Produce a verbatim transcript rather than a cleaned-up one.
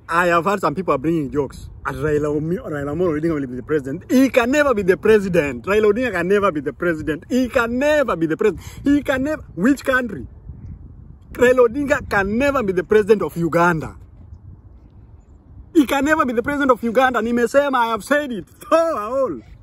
I have heard some people are bringing jokes. As Raila Amolo Odinga will be the president. He can never be the president. Raila Odinga can never be the president. He can never be the president. He can never. Which country? Raila Odinga can never be the president of Uganda. He can never be the president of Uganda. Nimesema, I have said it. Oh, all.